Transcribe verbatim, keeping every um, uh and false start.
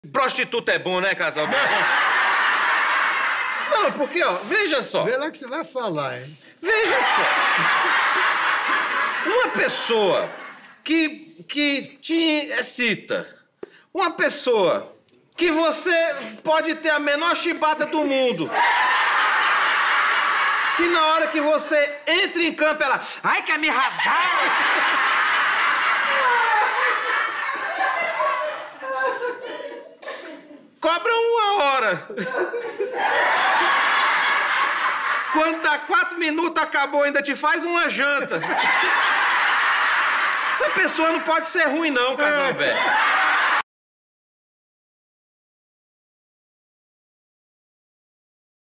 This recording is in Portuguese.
Prostituta é bom, né, Casalberto? Não, porque, ó, veja só. Vê lá que você vai falar, hein? Veja só. Uma pessoa que, que te excita, uma pessoa que você pode ter a menor chibata do mundo, que na hora que você entra em campo, ela... Ai, quer me rasgar! Cobra uma hora. Quando dá quatro minutos, acabou, ainda te faz uma janta. Essa pessoa não pode ser ruim, não, Casalberto.